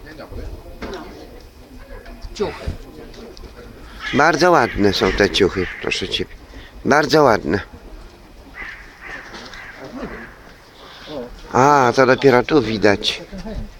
Ciuchy. Bardzo ładne są te ciuchy, proszę ciebie. Bardzo ładne. A, to dopiero tu widać.